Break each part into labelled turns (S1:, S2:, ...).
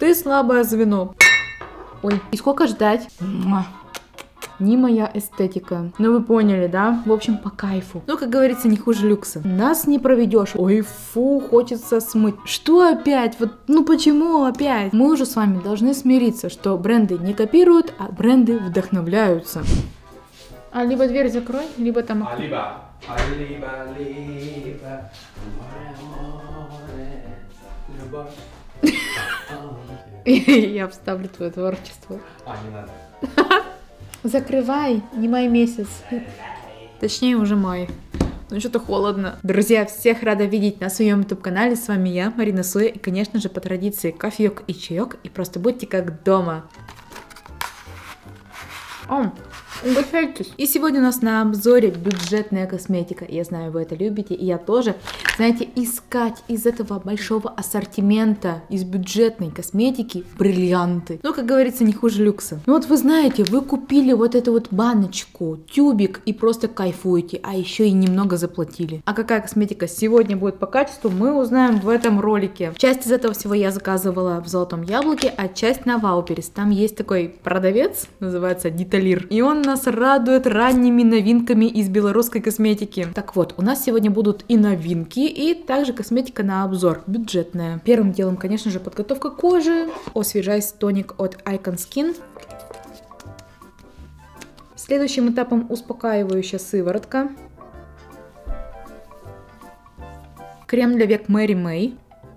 S1: Ты слабое звено. Ой, и сколько ждать? Не моя эстетика. Ну вы поняли, да? В общем, по кайфу. Ну, как говорится, не хуже люкса. Нас не проведешь. Ой, фу, хочется смыть. Что опять? Вот, ну почему опять? Мы уже с вами должны смириться, что бренды не копируют, а бренды вдохновляются. А либо дверь закрой, либо там... Я вставлю твое творчество.
S2: Не надо.
S1: Закрывай, не май месяц. Точнее, уже май. Ну, что-то холодно. Друзья, всех рада видеть на своем YouTube-канале. С вами я, Марина Суэ. И, конечно же, по традиции, кофеек и чаек. И просто будьте как дома. Угощайтесь. И сегодня у нас на обзоре бюджетная косметика. Я знаю, вы это любите, и я тоже. Знаете, искать из этого большого ассортимента, из бюджетной косметики бриллианты. Ну, как говорится, не хуже люкса. Ну вот вы знаете, вы купили вот эту вот баночку, тюбик и просто кайфуете, а еще и немного заплатили. А какая косметика сегодня будет по качеству, мы узнаем в этом ролике. Часть из этого всего я заказывала в Золотом Яблоке, а часть на Вауперис. Там есть такой продавец, называется Деталир, и он нас радует ранними новинками из белорусской косметики. Так вот, у нас сегодня будут и новинки, и также косметика на обзор, бюджетная. Первым делом, конечно же, подготовка кожи. Освежайсь тоник от Icon Skin. Следующим этапом успокаивающая сыворотка. Крем для век Мэри Мэй.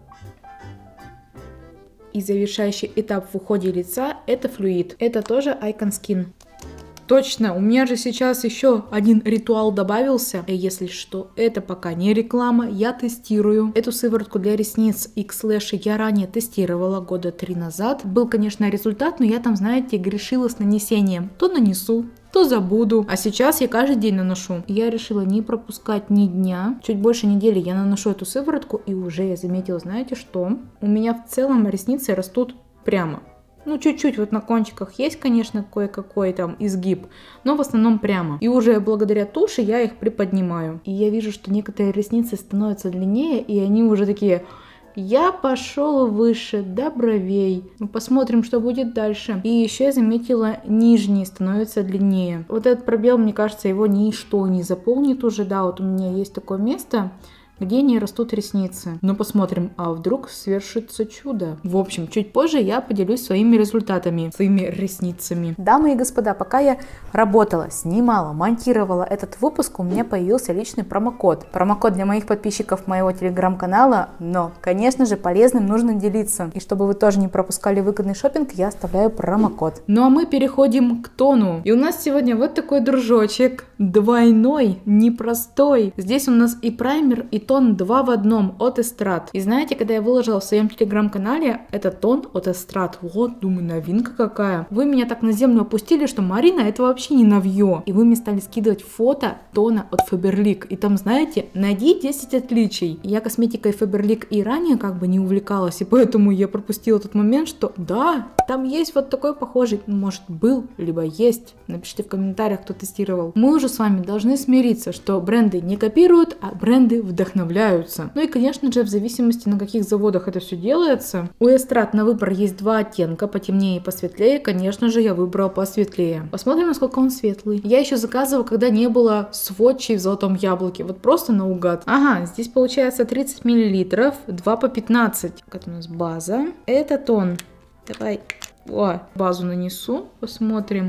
S1: И завершающий этап в уходе лица — это флюид. Это тоже Icon Skin. Точно, у меня же сейчас еще один ритуал добавился. И если что, это пока не реклама, я тестирую. Эту сыворотку для ресниц X-Lash я ранее тестировала года 3 назад. Был, конечно, результат, но я там, знаете, грешила с нанесением. То нанесу, то забуду. А сейчас я каждый день наношу. Я решила не пропускать ни дня. Чуть больше недели я наношу эту сыворотку, и уже я заметила, знаете что? У меня в целом ресницы растут прямо. Ну, чуть-чуть вот на кончиках есть, конечно, кое-какой там изгиб, но в основном прямо. И уже благодаря туши я их приподнимаю. И я вижу, что некоторые ресницы становятся длиннее, и они уже такие... Я пошел выше, до бровей. Мы посмотрим, что будет дальше. И еще я заметила, нижние становятся длиннее. Вот этот пробел, мне кажется, его ничто не заполнит уже. Да, вот у меня есть такое место, где не растут ресницы. Но посмотрим, а вдруг свершится чудо. В общем, чуть позже я поделюсь своими результатами, своими ресницами. Дамы и господа, пока я работала, снимала, монтировала этот выпуск, у меня появился личный промокод. Промокод для моих подписчиков моего телеграм-канала, но, конечно же, полезным нужно делиться. И чтобы вы тоже не пропускали выгодный шопинг, я оставляю промокод. Ну а мы переходим к тону. И у нас сегодня вот такой дружочек. Двойной, непростой. Здесь у нас и праймер, и тон 2 в 1 от Эстрад. И знаете, когда я выложила в своем телеграм-канале этот тон от Эстрад, вот, думаю, новинка какая. Вы меня так на землю опустили, что Марина, это вообще не новье. И вы мне стали скидывать фото тона от Faberlic. И там, знаете, найди 10 отличий. Я косметикой Faberlic и ранее как бы не увлекалась, и поэтому я пропустила тот момент, что да, там есть вот такой похожий. Может, был, либо есть. Напишите в комментариях, кто тестировал. Мы уже с вами должны смириться, что бренды не копируют, а бренды вдохновляются. Ну и, конечно же, в зависимости, на каких заводах это все делается. У Эстрад на выбор есть 2 оттенка, потемнее и посветлее. Конечно же, я выбрала посветлее. Посмотрим, насколько он светлый. Я еще заказывала, когда не было сводчей в Золотом Яблоке. Вот просто наугад. Ага, здесь получается 30 мл, 2 по 15. Это у нас база. Это тон. Давай. О, базу нанесу. Посмотрим.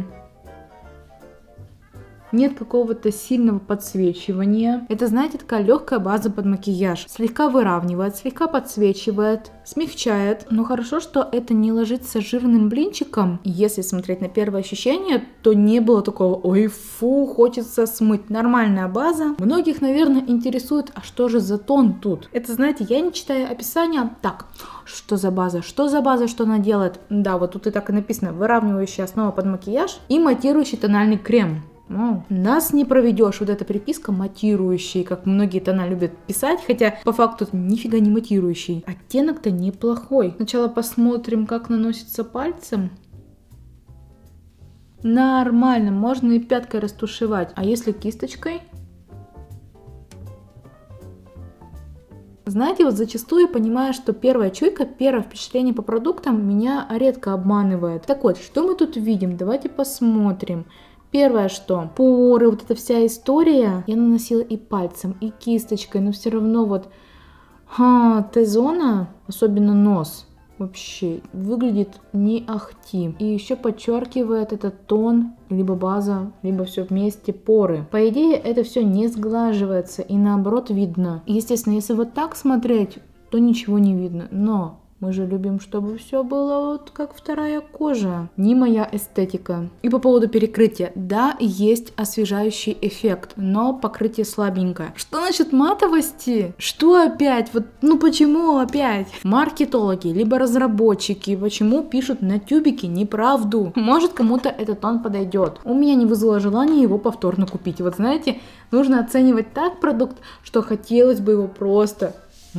S1: Нет какого-то сильного подсвечивания. Это, знаете, такая легкая база под макияж. Слегка выравнивает, слегка подсвечивает, смягчает. Но хорошо, что это не ложится жирным блинчиком. Если смотреть на первое ощущение, то не было такого «Ой, фу, хочется смыть». Нормальная база. Многих, наверное, интересует, а что же за тон тут? Это, знаете, я не читаю описания. Так, что за база? Что за база, что она делает? Да, вот тут и так и написано. Выравнивающая основа под макияж и матирующий тональный крем. Нас не проведешь, вот эта приписка матирующий, как многие тона любят писать, хотя по факту нифига не матирующий. Оттенок-то неплохой. Сначала посмотрим, как наносится пальцем. Нормально, можно и пяткой растушевать. А если кисточкой? Знаете, вот зачастую понимаю, что первая чуйка, первое впечатление по продуктам меня редко обманывает. Так вот, что мы тут видим? Давайте посмотрим. Первое, что поры, вот эта вся история, я наносила и пальцем, и кисточкой, но все равно вот Т-зона, особенно нос, вообще выглядит не ахти. И еще подчеркивает этот тон, либо база, либо все вместе поры. По идее, это все не сглаживается и наоборот видно. Естественно, если вот так смотреть, то ничего не видно. Но мы же любим, чтобы все было вот как вторая кожа. Не моя эстетика. И по поводу перекрытия. Да, есть освежающий эффект, но покрытие слабенькое. Что насчет матовости? Что опять? Вот, ну почему опять? Маркетологи, либо разработчики, почему пишут на тюбике неправду? Может, кому-то этот тон подойдет. У меня не вызвало желания его повторно купить. Вот знаете, нужно оценивать так продукт, что хотелось бы его просто...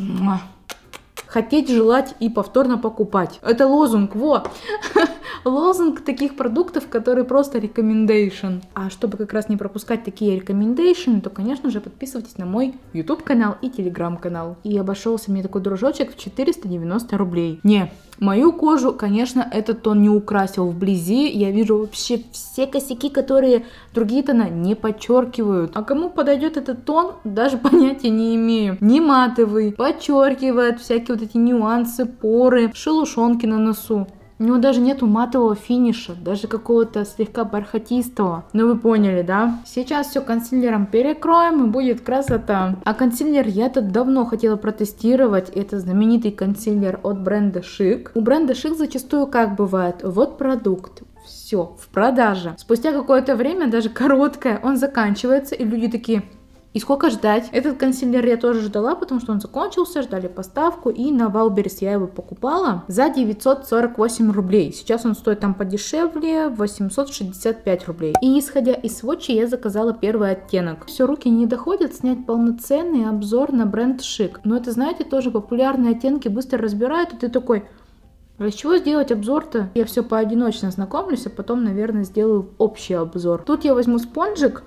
S1: хотеть, желать и повторно покупать. Это лозунг, вот. Лозунг таких продуктов, которые просто recommendation. А чтобы как раз не пропускать такие recommendation, то, конечно же, подписывайтесь на мой YouTube канал и Telegram канал. И обошелся мне такой дружочек в 490 рублей. Не, мою кожу, конечно, этот тон не украсил. Вблизи я вижу вообще все косяки, которые другие тона не подчеркивают. А кому подойдет этот тон, даже понятия не имею. Не матовый, подчеркивает всякие вот эти нюансы, поры, шелушонки на носу. У него даже нету матового финиша, даже какого-то слегка бархатистого. Ну вы поняли, да? Сейчас все консилером перекроем и будет красота. А консилер я-то давно хотела протестировать. Это знаменитый консилер от бренда Chic. У бренда Chic зачастую как бывает? Вот продукт. Все, в продаже. Спустя какое-то время, даже короткое, он заканчивается, и люди такие... И сколько ждать? Этот консилер я тоже ждала, потому что он закончился, ждали поставку, и на Wildberries я его покупала за 948 рублей. Сейчас он стоит там подешевле, 865 рублей. И исходя из сводча я заказала первый оттенок. Все, руки не доходят снять полноценный обзор на бренд Chic. Но это, знаете, тоже популярные оттенки быстро разбирают, и ты такой... Для чего сделать обзор-то? Я все поодиночно знакомлюсь, а потом, наверное, сделаю общий обзор. Тут я возьму спонжик.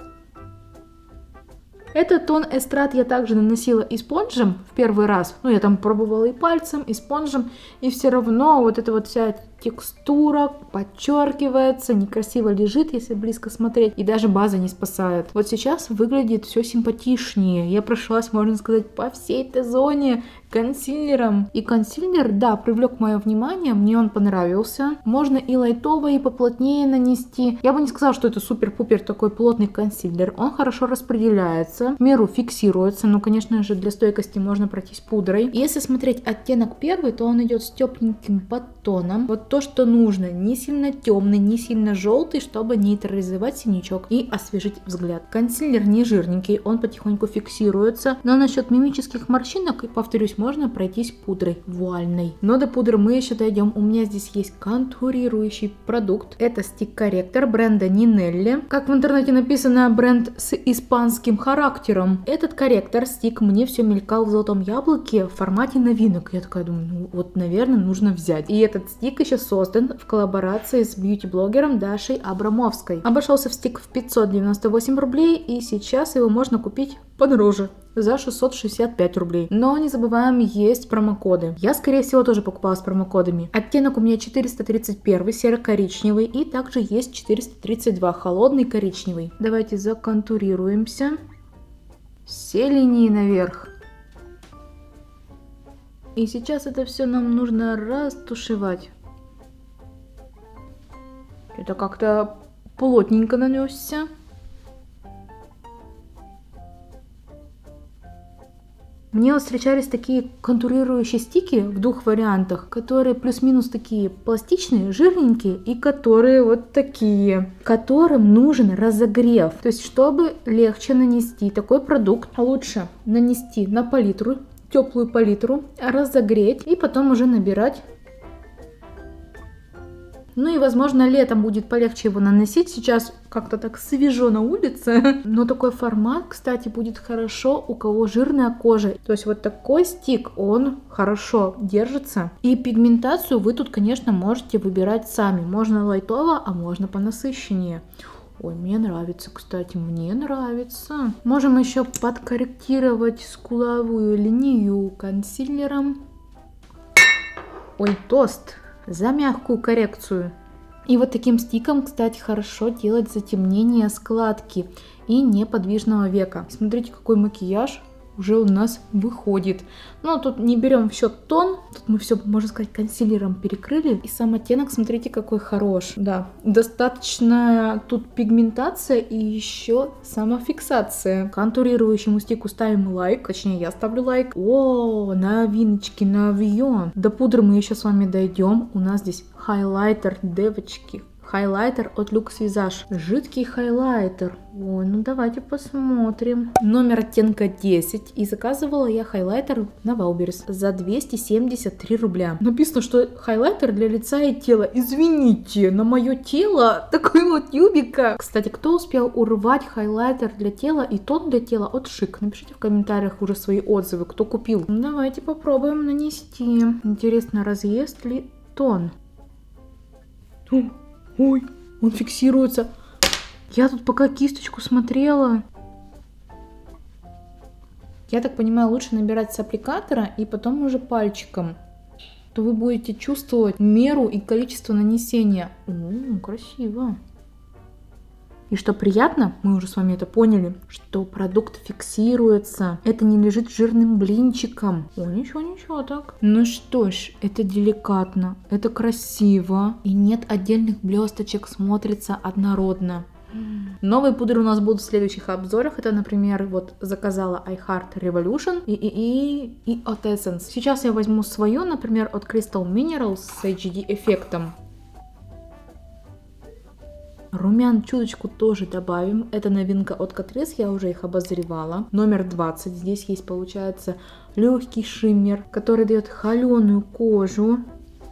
S1: Этот тон эстрад я также наносила и спонжем в первый раз. Ну, я там пробовала и пальцем, и спонжем. И все равно вот эта вот вся текстура подчеркивается, некрасиво лежит, если близко смотреть. И даже база не спасает. Вот сейчас выглядит все симпатичнее. Я прошлась, можно сказать, по всей этой зоне консилером. И консилер, да, привлек мое внимание, мне он понравился. Можно и лайтово, и поплотнее нанести. Я бы не сказала, что это супер-пупер такой плотный консилер. Он хорошо распределяется, в меру фиксируется. Но, конечно же, для стойкости можно пройтись пудрой. Если смотреть оттенок первый, то он идет с тепленьким подтоном. Вот то, что нужно. Не сильно темный, не сильно желтый, чтобы нейтрализовать синячок и освежить взгляд. Консилер не жирненький, он потихоньку фиксируется. Но насчет мимических морщинок, повторюсь, можно пройтись пудрой вуальной. Но до пудры мы еще дойдем. У меня здесь есть контурирующий продукт. Это стик-корректор бренда Ninelli. Как в интернете написано, бренд с испанским характером. Этот корректор, стик, мне все мелькал в золотом яблоке в формате новинок. Я такая думаю, ну вот, наверное, нужно взять. И этот стик еще создан в коллаборации с бьюти-блогером Дашей Абрамовской. Обошелся в стик в 598 рублей, и сейчас его можно купить подороже, за 665 рублей. Но не забываем, есть промокоды. Я, скорее всего, тоже покупала с промокодами. Оттенок у меня 431, серо-коричневый, и также есть 432, холодный коричневый. Давайте законтурируемся. Все линии наверх. И сейчас это все нам нужно растушевать. Это как-то плотненько нанесся. Мне вот встречались такие контурирующие стики в двух вариантах, которые плюс-минус такие пластичные, жирненькие, и которые вот такие, которым нужен разогрев. То есть, чтобы легче нанести такой продукт, лучше нанести на палитру, теплую палитру, разогреть и потом уже набирать. Ну и, возможно, летом будет полегче его наносить. Сейчас как-то так свежо на улице. Но такой формат, кстати, будет хорошо, у кого жирная кожа. То есть вот такой стик, он хорошо держится. И пигментацию вы тут, конечно, можете выбирать сами. Можно лайтово, а можно понасыщеннее. Ой, мне нравится, кстати, мне нравится. Можем еще подкорректировать скуловую линию консилером. Ой, тост. За мягкую коррекцию. И вот таким стиком, кстати, хорошо делать затемнение складки и неподвижного века. Смотрите, какой макияж уже у нас выходит. Но тут не берем в счет тон. Тут мы все, можно сказать, консилером перекрыли. И сам оттенок, смотрите, какой хорош. Да, достаточно тут пигментация и еще самофиксация. Контурирующему стику ставим лайк. Точнее, я ставлю лайк. О, новиночки, новьон. До пудры мы еще с вами дойдем. У нас здесь хайлайтер, девочки. Хайлайтер от Luxe Visage. Жидкий хайлайтер. Ой, ну давайте посмотрим. Номер оттенка 10. И заказывала я хайлайтер на Валберес за 273 рубля. Написано, что хайлайтер для лица и тела. Извините, на мое тело такой вот тюбика. Кстати, кто успел урвать хайлайтер для тела и тон для тела от Шик? Напишите в комментариях уже свои отзывы, кто купил. Ну, давайте попробуем нанести. Интересно, разъест ли тон? Ой, он фиксируется. Я тут пока кисточку смотрела. Я так понимаю, лучше набирать с аппликатора и потом уже пальчиком. То вы будете чувствовать меру и количество нанесения. Красиво. И что приятно, мы уже с вами это поняли, что продукт фиксируется. Это не лежит жирным блинчиком. О, ничего так. Ну что ж, это деликатно, это красиво. И нет отдельных блесточек, смотрится однородно. Новые пудры у нас будут в следующих обзорах. Это, например, вот заказала I Heart Revolution и от Essence. Сейчас я возьму свою, например, от Crystal Minerals с HD эффектом. Румян чуточку тоже добавим. Это новинка от Catrice, я уже их обозревала. Номер 20. Здесь есть, получается, легкий шиммер, который дает холеную кожу.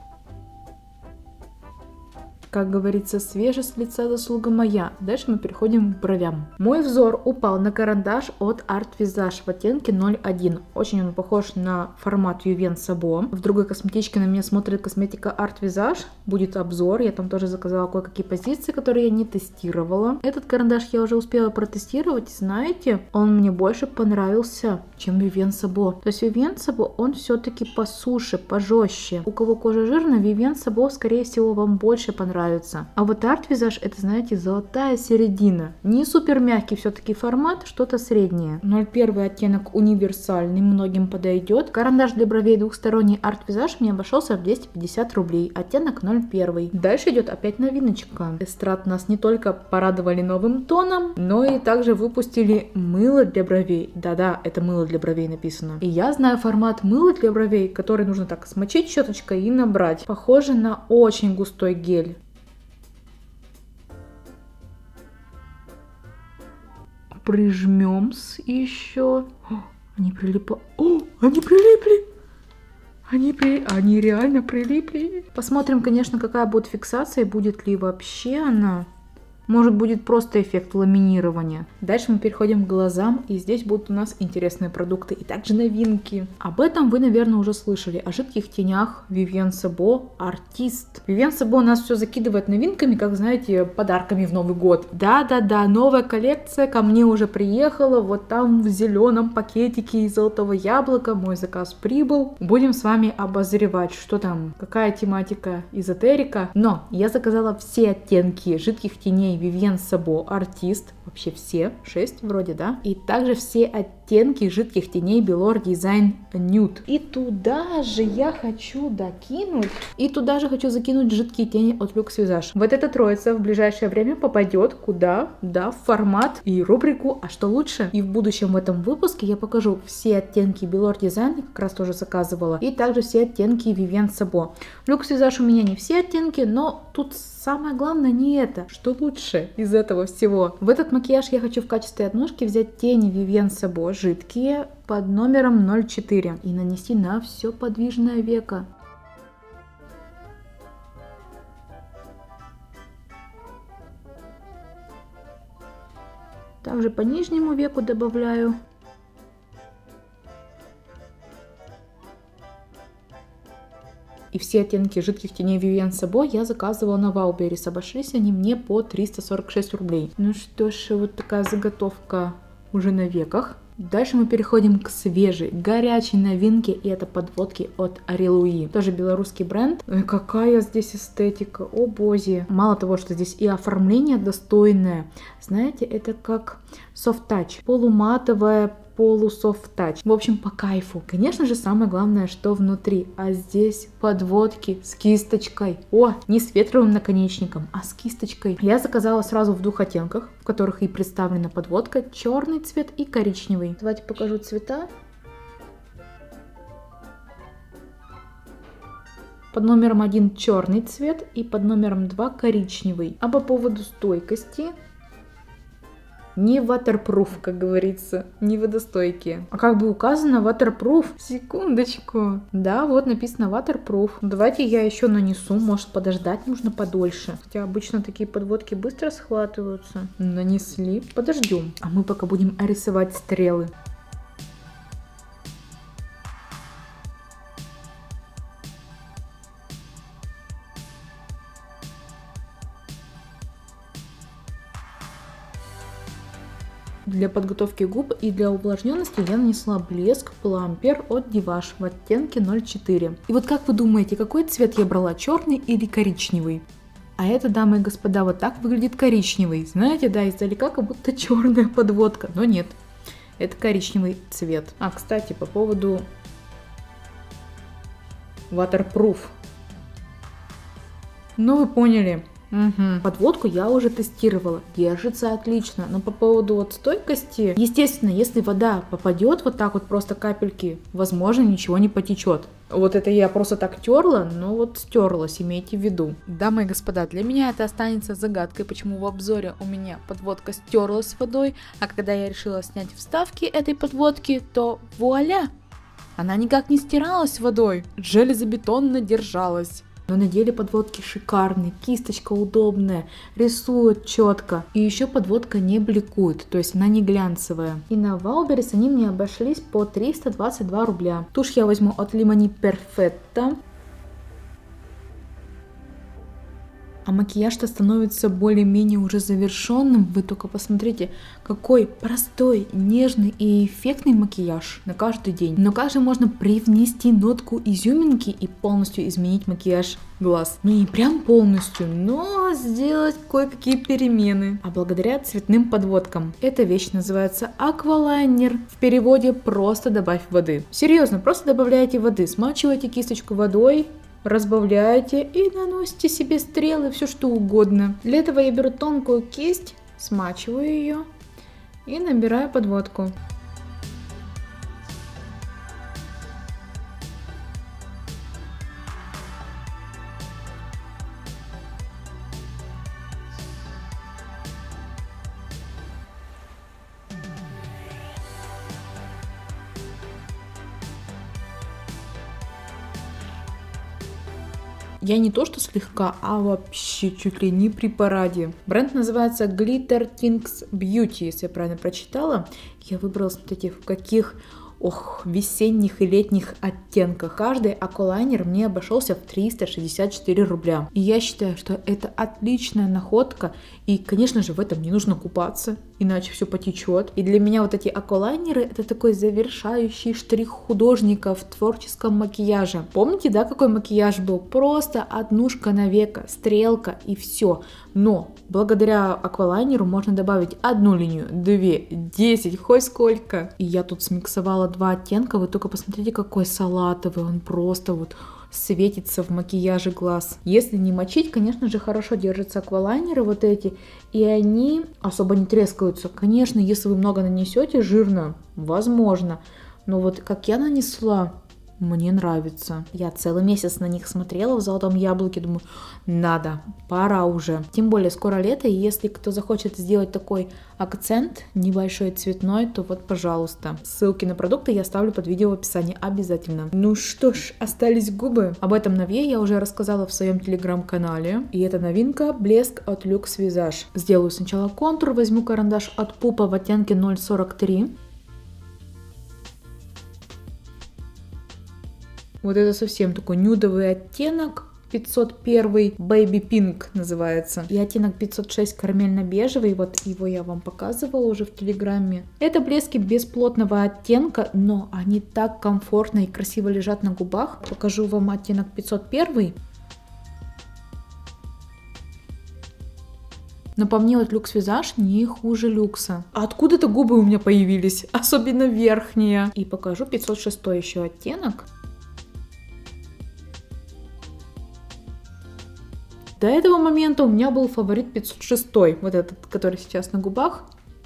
S1: Как говорится, свежесть лица заслуга моя. Дальше мы переходим к бровям. Мой взор упал на карандаш от Art Visage в оттенке 01. Очень он похож на формат Vivien Sabo. В другой косметичке на меня смотрит косметика Art Visage. Будет обзор. Я там тоже заказала кое-какие позиции, которые я не тестировала. Этот карандаш я уже успела протестировать. Знаете, он мне больше понравился, чем Vivien Sabo. То есть Vivien Sabo, он все-таки по суше, пожестче. У кого кожа жирная, Vivien Sabo, скорее всего, вам больше понравится. А вот Art Visage, это, знаете, золотая середина. Не супер мягкий все-таки формат, что-то среднее. 01 оттенок универсальный, многим подойдет. Карандаш для бровей двухсторонний Art Visage мне обошелся в 250 рублей. Оттенок 01. Дальше идет опять новиночка. Эстрад нас не только порадовали новым тоном, но и также выпустили мыло для бровей. Да-да, это мыло для бровей написано. И я знаю формат мыла для бровей, который нужно так смочить щеточкой и набрать. Похоже на очень густой гель. Прижмем еще. Они прилипли. О, они прилипли. Они реально прилипли. Посмотрим, конечно, какая будет фиксация, будет ли вообще она. Может, будет просто эффект ламинирования. Дальше мы переходим к глазам, и здесь будут у нас интересные продукты и также новинки. Об этом вы, наверное, уже слышали. О жидких тенях Vivien Sabo Artist. Vivien Sabo у нас все закидывает новинками, как, знаете, подарками в Новый год. Да-да-да, новая коллекция ко мне уже приехала. Вот там в зеленом пакетике из золотого яблока мой заказ прибыл. Будем с вами обозревать, что там, какая тематика, эзотерика. Но я заказала все оттенки жидких теней Vivien Sabo Artist, вообще все, 6 вроде, да? И также все оттенки жидких теней Belor Design Nude. И туда же я хочу закинуть жидкие тени от Luxe Visage. Вот эта троица в ближайшее время попадет куда? Да, в формат и рубрику «А что лучше?». И в будущем в этом выпуске я покажу все оттенки Belor Design, как раз тоже заказывала, и также все оттенки Vivien Sabo. Luxe Visage у меня не все оттенки, но тут самое главное не это, что лучше из этого всего. В этот макияж я хочу в качестве отмышки взять тени Vivien Sabo жидкие под номером 04 и нанести на все подвижное веко. Также по нижнему веку добавляю. и все оттенки жидких теней Vivienne Sabo я заказывала на Wildberries. Обошлись они мне по 346 рублей. Ну что ж, вот такая заготовка уже на веках. Дальше мы переходим к свежей, горячей новинке, и это подводки от Арилуи. Тоже белорусский бренд. Ой, какая здесь эстетика, о боже. Мало того, что здесь и оформление достойное, знаете, это как софт-тач, полуматовая, полусофт-тач. В общем, по кайфу. Конечно же, самое главное, что внутри. А здесь подводки с кисточкой. О, не с ветровым наконечником, а с кисточкой. Я заказала сразу в двух оттенках, в которых и представлена подводка. Черный цвет и коричневый. Давайте покажу цвета. Под номером 1 черный цвет и под номером 2 коричневый. А по поводу стойкости... Не waterproof, как говорится, не водостойкие. А как бы указано waterproof. Секундочку. Да, вот написано waterproof. Давайте я еще нанесу, может подождать нужно подольше. Хотя обычно такие подводки быстро схватываются. Нанесли. Подождем. А мы пока будем рисовать стрелы. Для подготовки губ и для увлажненности я нанесла блеск Плампер от Divage в оттенке 04. И вот как вы думаете, какой цвет я брала, черный или коричневый? А это, дамы и господа, вот так выглядит коричневый. Знаете, да, издалека как будто черная подводка, но нет. Это коричневый цвет. А, кстати, по поводу waterproof. Ну, вы поняли. Угу. Подводку я уже тестировала, держится отлично, но по поводу вот стойкости, естественно, если вода попадет вот так вот просто капельки, возможно, ничего не потечет. Вот это я просто так терла, но вот стерлась, имейте в виду. Дамы и господа, для меня это останется загадкой, почему в обзоре у меня подводка стерлась водой, а когда я решила снять вставки этой подводки, то вуаля! Она никак не стиралась водой, железобетонно держалась. Но на деле подводки шикарные, кисточка удобная, рисует четко. И еще подводка не бликует, то есть она не глянцевая. И на Wildberries они мне обошлись по 322 рубля. Тушь я возьму от Limoni Perfetta. А макияж-то становится более-менее уже завершенным. Вы только посмотрите, какой простой, нежный и эффектный макияж на каждый день. Но как же можно привнести нотку изюминки и полностью изменить макияж глаз? Ну не прям полностью, но сделать кое-какие перемены. А благодаря цветным подводкам. Эта вещь называется аквалайнер. В переводе просто добавь воды. Серьезно, просто добавляете воды, смачиваете кисточку водой, разбавляете и наносите себе стрелы, все что угодно. Для этого я беру тонкую кисть, смачиваю ее и набираю подводку. Я не то что слегка, а вообще чуть ли не при параде. Бренд называется Glitter Things Beauty, если я правильно прочитала. Я выбрала, смотрите, в каких весенних и летних оттенках. Каждый аквалайнер мне обошелся в 364 рубля. И я считаю, что это отличная находка. И, конечно же, в этом не нужно купаться, иначе все потечет. И для меня вот эти аквалайнеры — это такой завершающий штрих художника в творческом макияже. Помните, да, какой макияж был? Просто однушка на веко, стрелка и все. Но благодаря аквалайнеру можно добавить одну линию, 2, 10, хоть сколько. И я тут смиксовала 2 оттенка. Вы только посмотрите, какой салатовый. Он просто вот светится в макияже глаз. Если не мочить, конечно же, хорошо держатся аквалайнеры вот эти, и они особо не трескаются. Конечно, если вы много нанесете жирно, возможно, но вот как я нанесла, мне нравится. Я целый месяц на них смотрела в Золотом Яблоке, думаю, надо, пора уже. Тем более скоро лето, и если кто захочет сделать такой акцент небольшой цветной, то вот, пожалуйста. Ссылки на продукты я оставлю под видео в описании обязательно. Ну что ж, остались губы. Об этом новье я уже рассказала в своем телеграм-канале. И это новинка, блеск от Luxe Visage. Сделаю сначала контур, возьму карандаш от Пупа в оттенке 043. Вот это совсем такой нюдовый оттенок. 501 Baby Pink называется. И оттенок 506 карамельно-бежевый. Вот его я вам показывала уже в Телеграме. Это блески без плотного оттенка, но они так комфортно и красиво лежат на губах. Покажу вам оттенок 501. Но по мне вот Люкс Визаж не хуже Люкса. А откуда-то губы у меня появились, особенно верхние. И покажу 506 еще оттенок. До этого момента у меня был фаворит 506, вот этот, который сейчас на губах.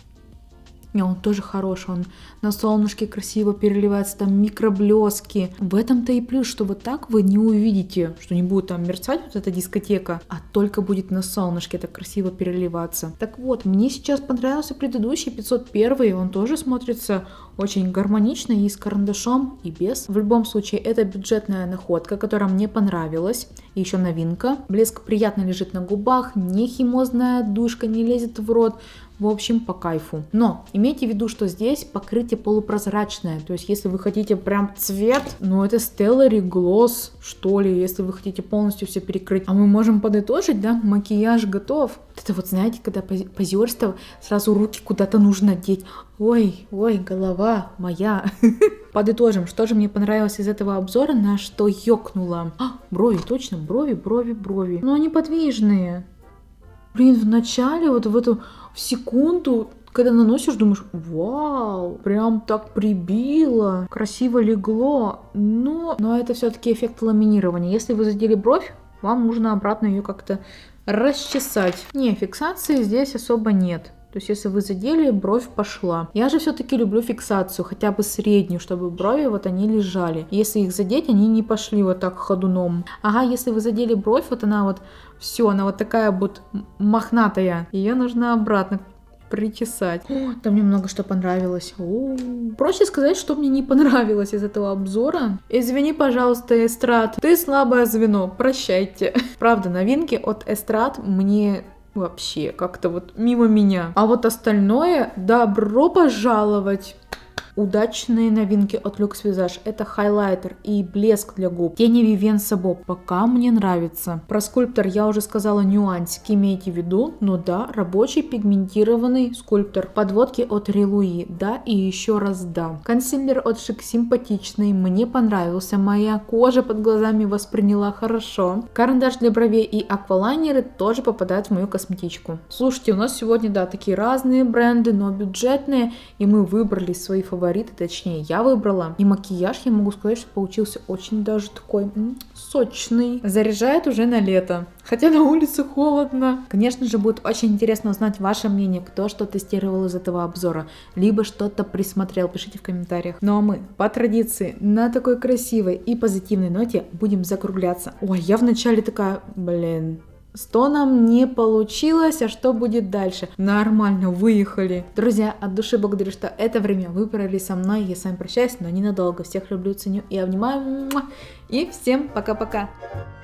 S1: И он тоже хороший, он на солнышке красиво переливается, там микроблески. В этом-то и плюс, что вот так вы не увидите, что не будет там мерцать вот эта дискотека, а только будет на солнышке так красиво переливаться. Так вот, мне сейчас понравился предыдущий 501, он тоже смотрится очень гармонично и с карандашом, и без. В любом случае, это бюджетная находка, которая мне понравилась. И еще новинка. Блеск приятно лежит на губах, не химозная душка, не лезет в рот. В общем, по кайфу. Но имейте в виду, что здесь покрытие полупрозрачное. То есть, если вы хотите прям цвет, ну это Stellary Gloss, что ли, если вы хотите полностью все перекрыть. А мы можем подытожить, да? Макияж готов. Это вот, знаете, когда позерство, сразу руки куда-то нужно деть. Ой, голова моя. Подытожим, что же мне понравилось из этого обзора, на что ёкнуло. Брови, точно, брови. Но они подвижные. Блин, в начале, вот в эту в секунду, когда наносишь, думаешь, вау, прям так прибило, красиво легло. Но это все-таки эффект ламинирования. Если вы задели бровь, вам нужно обратно ее как-то расчесать. Не, фиксации здесь особо нет. То есть, если вы задели, бровь пошла. Я же все-таки люблю фиксацию, хотя бы среднюю, чтобы брови вот они лежали. Если их задеть, они не пошли вот так ходуном. Ага, если вы задели бровь, вот она вот, все, она вот такая вот мохнатая. Ее нужно обратно причесать. Там мне много что понравилось. Проще сказать, что мне не понравилось из этого обзора. Извини, пожалуйста, Эстрад, ты слабое звено, прощайте. Правда, новинки от Эстрад мне вообще как-то вот мимо меня. А вот остальное добро пожаловать. Удачные новинки от Luxe Visage. Это хайлайтер и блеск для губ. Тени Vivienne Sabo. Пока мне нравится. Про скульптор я уже сказала нюансики, имейте в виду. Но да, рабочий пигментированный скульптор. Подводки от Релуи. Да и еще раз да. Консилер от Шик симпатичный. Мне понравился. Моя кожа под глазами восприняла хорошо. Карандаш для бровей и аквалайнеры тоже попадают в мою косметичку. Слушайте, у нас сегодня, да, такие разные бренды, но бюджетные. И мы выбрали свои фавориты. Точнее, я выбрала. И макияж, я могу сказать, что получился очень даже такой сочный. Заряжает уже на лето. Хотя на улице холодно. Конечно же, будет очень интересно узнать ваше мнение, кто что тестировал из этого обзора, либо что-то присмотрел. Пишите в комментариях. Ну а мы, по традиции, на такой красивой и позитивной ноте будем закругляться. Ой, я вначале такая, блин... С тоном не получилось, а что будет дальше? Нормально, выехали. Друзья, от души благодарю, что это время вы провели со мной. Я с вами прощаюсь, но ненадолго. Всех люблю, ценю и обнимаю. И всем пока-пока.